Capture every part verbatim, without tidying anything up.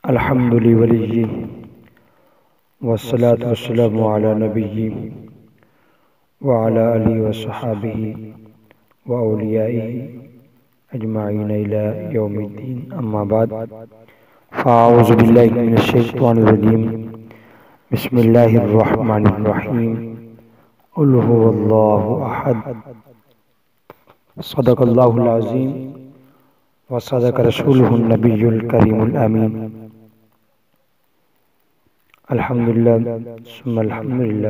الحمد لله والصلاة والسلام على نبيه وعلى آله وصحابه وأوليائه أجمعين إلى يوم الدين. أما بعد، فأعوذ بالله من الشيطان الرجيم. بسم الله الرحمن الرحيم. قل هو الله أحد. صدق الله العظيم وصدق رسوله النبي الكريم الأمين. الحمدللہ ثم الحمدللہ.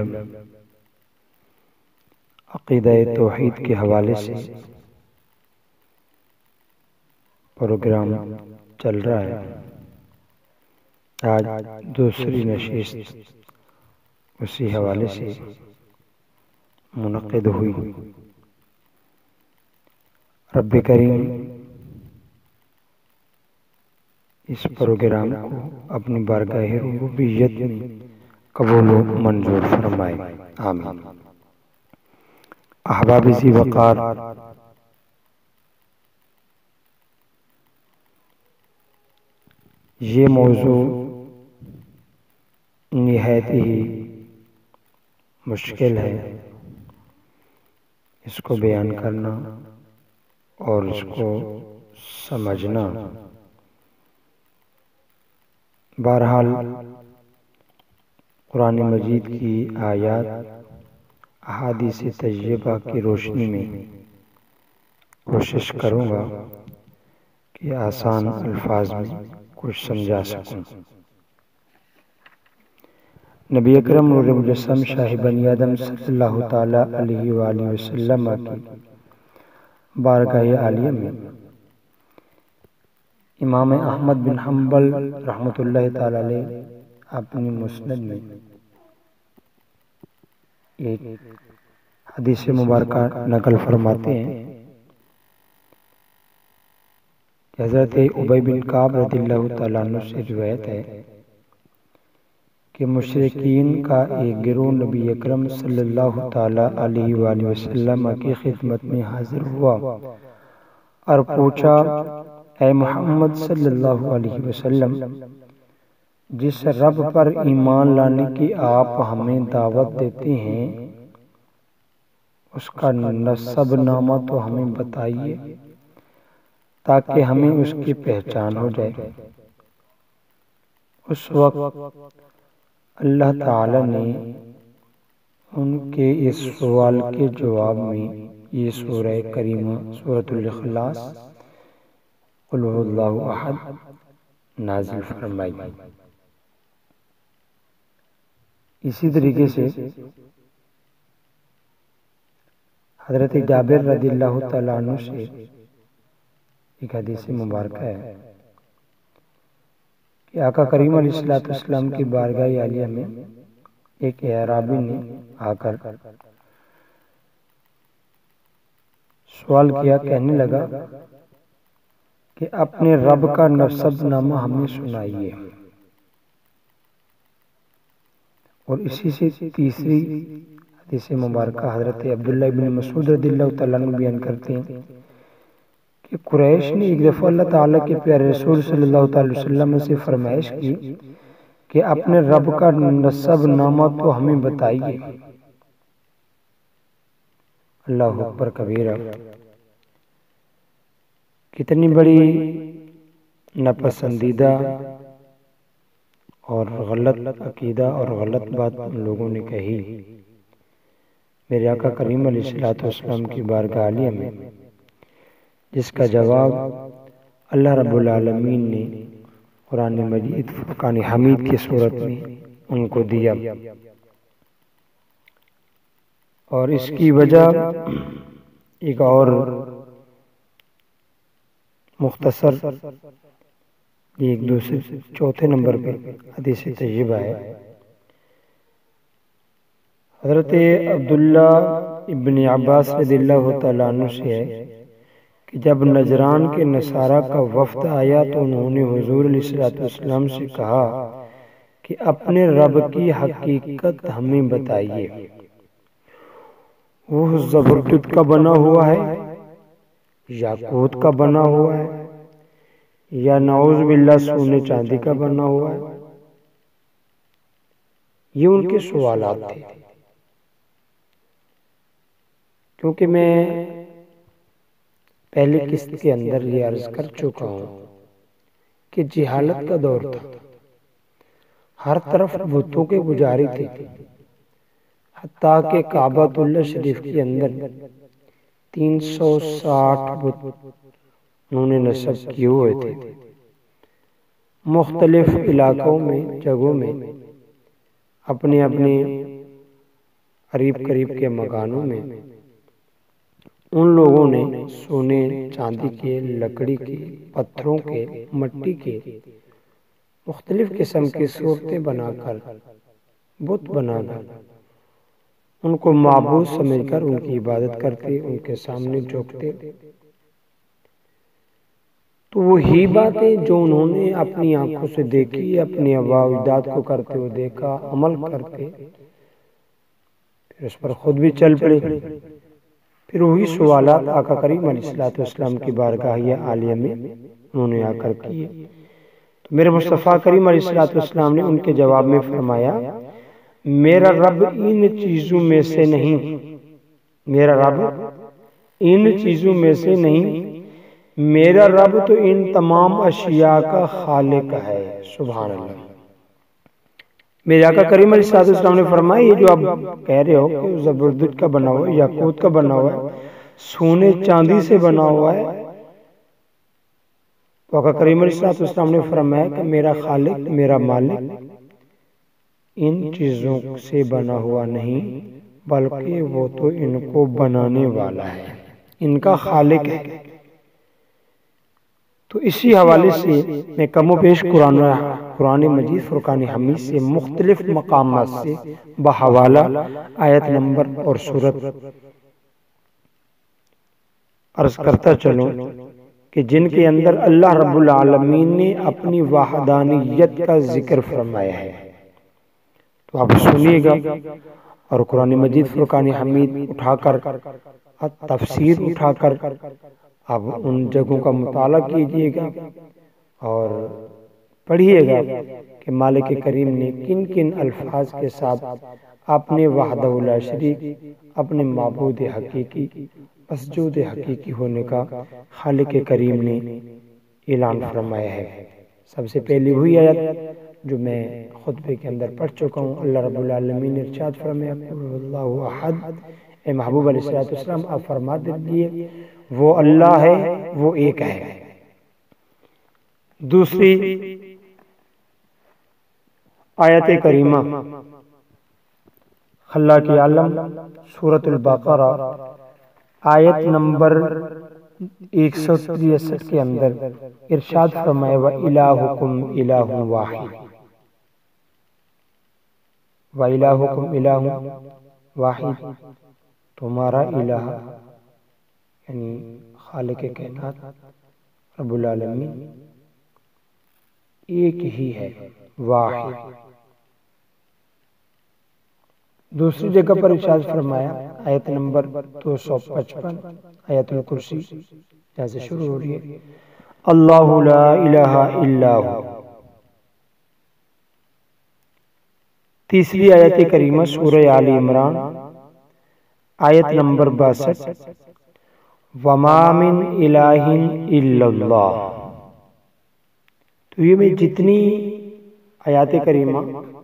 عقیدہ توحید کے حوالے سے پروگرام چل رہا ہے. آج دوسری نشست اسی حوالے سے منعقد ہوئی. رب کریم اس پروگرام کو اپنی بارگاہ ربوبیت میں قبول و منظور فرمائے. آمین. احباب ذی وقار، یہ موضوع نہایت ہی مشکل ہے. اس کو بیان کرنا اور اس کو سمجھنا. بہرحال قرآن مجید کی آیات احادیث طیبہ کی روشنی میں کوشش کروں گا کہ آسان الفاظ میں کچھ سمجھا سکوں. نبی اکرم نور مجسم شاہ بنی آدم صلی اللہ تعالی علیہ وآلہ وسلم کی بارگاہ عالیہ میں امام احمد بن حنبل رحمۃ اللہ تعالی علیہ اپنی مسند میں ایک حدیث مبارکہ نقل فرماتے ہیں کہ حضرت ابی بن کعب رضی اللہ تعالیٰ عنہ سے روایت ہے کہ مشرکین کا ایک گروہ نبی اکرم صلی اللہ تعالی علیہ وآلہ وسلم کی خدمت میں حاضر ہوا اور پوچھا، اے محمد صلی اللہ علیہ وسلم، جس رب پر ایمان لانے کی آپ ہمیں دعوت دیتے ہیں اس کا نسب نامہ تو ہمیں بتائیے تاکہ ہمیں اس کی پہچان ہو جائے. اس وقت اللہ تعالی نے ان کے اس سوال کے جواب میں یہ سورہ کریمہ سورۃ الاخلاص قل هو اللہ احد نازل فرمائی. اسی طریقے سے حضرت جابر رضی اللہ تعالیٰ عنہ سے ایک حدیث مبارکہ ہے کہ آقا کریم علیہ الصلوۃ والسلام کی بارگاہ عالیہ میں ایک اعرابی نے آ کر سوال کیا، کہنے لگا کہ اپنے رب کا نسب نامہ ہمیں سنائیے. اور اسی سے تیسری حدیث مبارکہ حضرت عبداللہ بن مسعود رضی اللہ تعالیٰ عنہ بیان کرتے ہیں کہ قریش نے ایک دفعہ اللہ تعالیٰ کے پیارے رسول صلی اللہ تعالی وسلم سے فرمائش کی کہ اپنے رب کا نسب نامہ تو ہمیں بتائیے. اللہ اکبر کبیرہ. کتنی بڑی ناپسندیدہ اور غلط عقیدہ اور غلط بات ان لوگوں نے کہی. میرے آقا کریم علیہ الصلوۃ والسلام کی بارگاہ عالیہ میں جس کا جواب اللہ رب العالمین نے قرآن مجید فرقان حمید کی صورت میں ان کو دیا. اور اس کی وجہ ایک اور مختصر ایک دوسرے چوتھے نمبر پہ حدیث طیبہ ہے. حضرت عبداللہ ابن عباس رضی اللہ تعالیٰ عنہ سے ہے کہ جب نجران کے نصارہ کا وفد آیا تو انہوں نے حضور علیہ الصلوۃ والسلام سے کہا کہ اپنے رب کی حقیقت ہمیں بتائیے. وہ زبرجد کا بنا ہوا ہے، یاقوت کا بنا ہوا ہے یا نعوذ باللہ سونے چاندی کا بنا ہوا ہے؟ یہ ان کے سوالات تھے۔ کیونکہ میں پہلے قسط کے اندر یہ عرض کر چکا ہوں کہ جہالت کا دور تھا، ہر طرف بتوں کے پجاری تھے، حتیٰ کہ کعبۃ اللہ شریف کے اندر تین سو ساٹھ بت انہوں نے نصب کیے ہوئے تھے۔ مختلف علاقوں میں، جگہوں میں، اپنے اپنے قریب قریب کے مکانوں میں ان لوگوں نے سونے چاندی کے، لکڑی کے، پتھروں کے، مٹی کے مختلف قسم کی صورتیں بنا کر، بت بنا کر ان کو معبود سمجھ کر ان کی عبادت کرتے، ان کے سامنے جھکتے۔ تو وہی باتیں جو انہوں نے اپنی آنکھوں سے دیکھی، اپنے آباء و اجداد کو کرتے ہوئے دیکھا، عمل کرتے، پھر اس پر خود بھی چل پڑے۔ پھر وہی سوالات آقا کریم علیہ السلام کی بارگاہ عالیہ میں انہوں نے آ کر کیے۔ تو میرے مصطفیٰ کریم علیہ السلام نے ان کے جواب میں فرمایا، میرا رب ان چیزوں میں سے نہیں، میرا رب ان چیزوں میں سے نہیں، میرا رب تو ان تمام اشیاء کا خالق ہے۔ سبحان اللہ۔ میرے آقا کریم علیہ السلام نے فرمایا، یہ جو آپ کہہ رہے ہو کہ زبرجد کا بنا ہوا ہے، یاقوت کا بنا ہوا ہے، سونے چاندی سے بنا ہوا ہے، تو آقا کریم علیہ السلام نے فرمایا کہ میرا خالق، میرا مالک ان چیزوں سے بنا ہوا نہیں، بلکہ وہ تو ان کو بنانے والا ہے، ان کا خالق ہے۔ تو اسی حوالے سے میں کم و بیش قرآن قرآن مجید فرقان حمید سے مختلف مقامات سے بحوالہ آیت نمبر اور سورت عرض کرتا چلوں کہ جن کے اندر اللہ رب العالمین نے اپنی وحدانیت کا ذکر فرمایا ہے۔ تو آپ سنیے گا اور قرآن مجید فرقان حمید اٹھا کر، تفسیر اٹھا کر آپ ان جگہوں کا مطالعہ کیجئے گا اور پڑھیے گا کہ مالک کریم نے کن کن الفاظ کے ساتھ اپنے وحدہ لا شریک، اپنے معبود حقیقی، مسجود حقیقی ہونے کا خالق کریم نے اعلان فرمایا ہے۔ سب سے پہلی وہی آیت جو میں خطبے کے اندر پڑھ چکا ہوں، اللہ رب العالمین نے ارشاد فرمایا، قل اللہ احد، اے محبوب علیہ السلام آپ فرما دیجئے وہ اللہ ہے، وہ ایک ہے۔ دوسری آیت کریمہ خلاق عالم سورۃ البقرہ آیت نمبر ایک سو تریسٹھ کے اندر ارشاد فرمایا، وَإِلَٰهُكُمْ إِلَٰهٌ وَاحِدٌ، وَإِلَٰهُكُمْ إِلَٰهٌ وَاحِدٌ، تمہارا الہ یعنی خالق کائنات رب العالمین ایک ہی ہے، واحد۔ دوسری جگہ پر ارشاد فرمایا، آیت نمبر دو سو پچپن، آیت الکرسی جہاں سے شروع ہو رہی ہے، اللہ لا الہ الا ہو۔ تیسری آیت کریمہ سورہ آل عمران آیت نمبر باسٹھ، وَمَا مِنْ إِلَٰهٍ إِلَّا اللَّهُ۔ تو یہ میں جتنی آیات کریمہ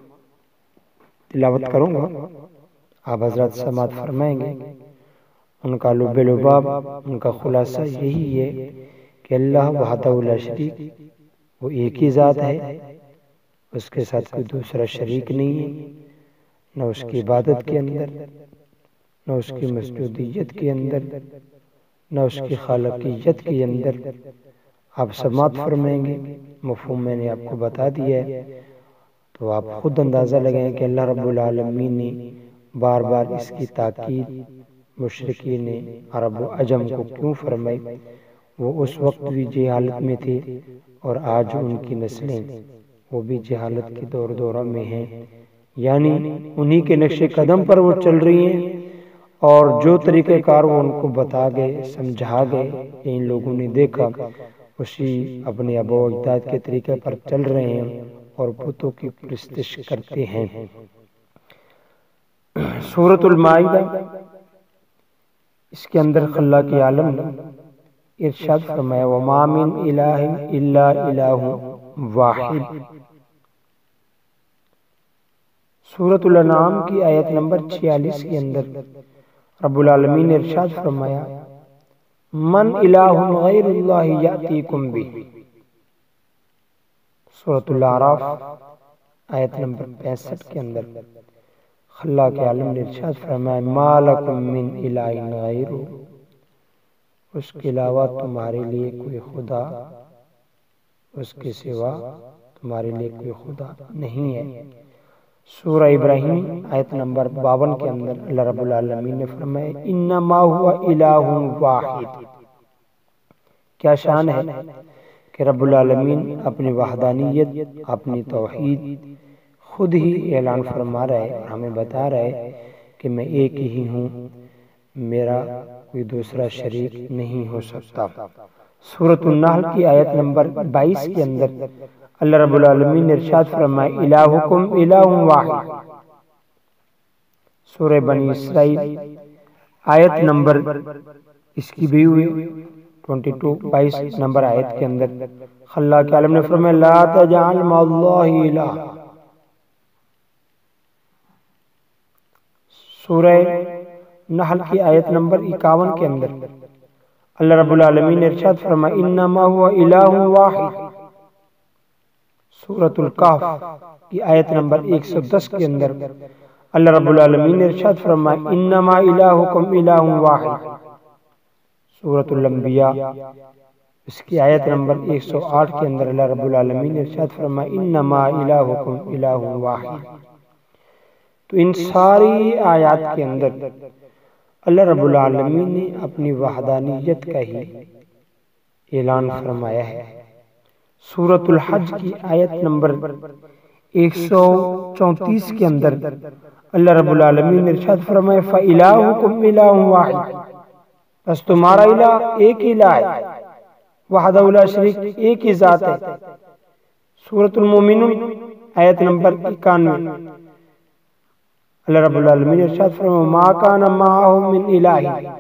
تلاوت کروں گا آپ حضرات سماعت فرمائیں گے، ان کا لب لباب، ان کا خلاصہ یہی ہے کہ اللہ وحدہ لا شریک، وہ ایک ہی ذات ہے، اس کے ساتھ کوئی دوسرا شریک نہیں ہے، نہ اس کی عبادت کے اندر، نہ اس کی مسجودیت کے اندر، نہ اس کی خالقیت کے اندر۔ آپ سماعت فرمائیں گے، مفہوم میں نے آپ کو بتا دیا ہے، تو آپ خود اندازہ لگائیں کہ اللہ رب العالمین نے بار بار اس کی تاکید مشرکین عرب و عجم کو کیوں فرمائی۔ وہ اس وقت بھی جہالت میں تھے اور آج ان کی نسلیں وہ بھی جہالت کی دور دورہ میں ہیں، یعنی انہی کے نقش قدم پر وہ چل رہی ہیں، اور جو طریقہ کار وہ ان کو بتا گئے، سمجھا گئے، ان لوگوں نے دیکھا اسی اپنے آباء و اجداد کے طریقے پر چل رہے ہیں اور بتوں کی پرستش کرتے ہیں۔ سورۃ المائدہ، اس کے اندر خلاق عالم نے ارشاد فرمایا وَمَا مِنْ إِلَٰهٍ إِلَّا إِلَٰهٌ وَاحِدٌ۔ سورۃ الانعام کی آیت نمبر چھیالیس کے اندر رب العالمین نے ارشاد فرمایا من الہ غیر اللہ یأتیکم بہ۔ سورۃ الاعراف آیت نمبر پینسٹھ کے اندر خلاق عالم نے ارشاد فرمایا ما لکم من الہ غیر، اس کے علاوہ تمہارے لیے کوئی خدا، اس کے سوا تمہارے لیے کوئی خدا نہیں ہے۔ سورہ ابراہیم آیت نمبر باون کے اندر اللہ رب العالمین نے فرمایا انما هو الہ واحد۔ کیا شان ہے کہ رب العالمین اپنی وحدانیت، اپنی توحید خود ہی اعلان فرما رہا ہے، ہمیں بتا رہا ہے کہ میں ایک ہی ہوں، میرا کوئی دوسرا شریک نہیں ہو سکتا۔ سورۃ النحل کی آیت نمبر بائیس کے اندر اللہ رب العالمین نے ارشاد فرمایا الہکم الہ واحد۔ سورہ بنی اسرائیل آیت نمبر اس کی بھی ہوئی بائیس بائیس نمبر آیت کے اندر خلاق عالم نے فرمایا لا تجعل مع اللہ الہ۔ سورہ نحل کی آیت نمبر اکاون کے اندر اللہ رب العالمین نے ارشاد فرمایا انما هو الہ واحد۔ سورۃ الکہف کی آیت نمبر ایک سو دس کے اندر اللہ رب العالمین نے ارشاد فرمایا انما الہکم الہ واحد۔ سورۃ الانبیاء اس کی آیت نمبر ایک سو آٹھ کے اندر اللہ رب العالمین نے ارشاد فرمایا انما الہکم الہ واحد۔ تو ان ساری آیات کے اندر اللہ رب العالمین نے اپنی وحدانیت کا ہی اعلان فرمایا ہے۔ سورۃ الحج کی آیت نمبر ایک سو چونتیس کے اندر اللہ رب العالمین نے ارشاد فرمایا فَإِلَٰهُكُمْ إِلَٰهٌ وَاحِدٌ، بس تمہارا الہ ایک الہ ہے، وحدہ لا شریک ایک ہی ذات ہے۔ سورۃ المومنون آیت نمبر اکانوے اللہ رب العالمین نے ارشاد فرمایا ما کان معه من الہ۔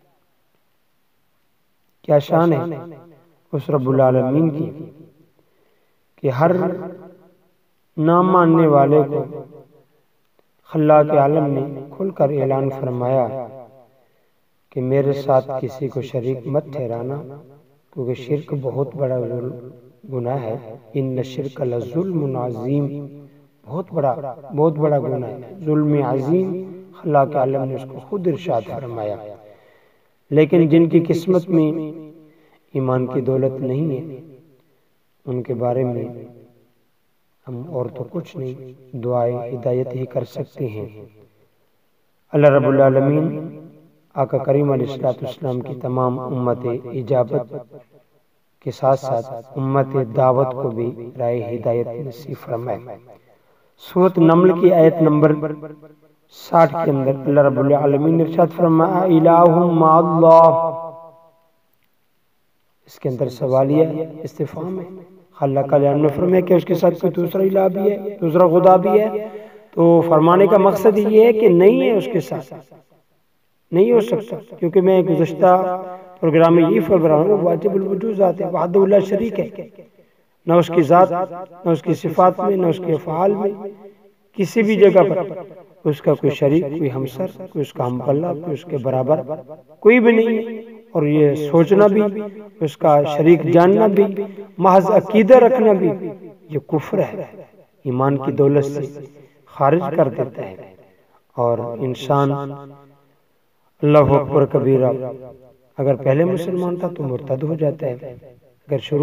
کیا شان ہے اس رب العالمین کی کہ ہر نہ ماننے والے کو خلاق عالم نے کھل کر اعلان فرمایا کہ میرے ساتھ کسی کو شریک مت ٹھہرانا، کیونکہ شرک بہت بڑا گناہ ہے۔ ان الشرک لظلم عظیم، بہت بڑا بہت بڑا گناہ ہے، ظلم عظیم۔ خلاق عالم نے اس کو خود ارشاد فرمایا۔ لیکن جن کی قسمت میں ایمان کی دولت نہیں ہے ان کے بارے میں ہم اور تو کچھ نہیں، دعائے ہدایت ہی کر سکتے ہیں۔ اللہ رب العالمین آقا کریم علیہ الصلوۃ والسلام کی تمام امت اجابت کے ساتھ ساتھ امت دعوت کو بھی راہ ہدایت نصیب فرمائے۔ سورۃ نمل کی آیت نمبر ساٹھ کے اندر اللہ رب العالمین نے ارشاد فرمایا الہ مع اللہ۔ اس کے اندر سوالیہ استفہام ہے۔ خلاق عالم نے فرمایا کہ اس کے ساتھ کوئی دوسرا الہ بھی ہے، دوسرا خدا بھی ہے، تو فرمانے کا مقصد یہ ہے کہ نہیں ہے، اس کے ساتھ نہیں ہو سکتا، کیونکہ میں گزشتہ پروگرام میں یہ فرمایا ہوں واجب الوجود ذات ہے، وحدہ لا شریک ہے، نہ اس کی ذات، نہ اس کی صفات میں، نہ اس کے افعال میں، کسی بھی جگہ پر اس کا کوئی شریک، کوئی ہمسر، کوئی اس کا ہم پلہ، کوئی اس کے برابر کوئی بھی نہیں ہے۔ اور یہ سوچنا بھی، اس کا شریک جاننا بھی، محض عقیدہ رکھنا بھی یہ کفر ہے، ایمان کی دولت سے خارج کر دیتا ہے، اور انسان اللہ اکبر کبیرہ اگر پہلے مسلمان تھا تو مرتد ہو جاتا ہے، اگر شروع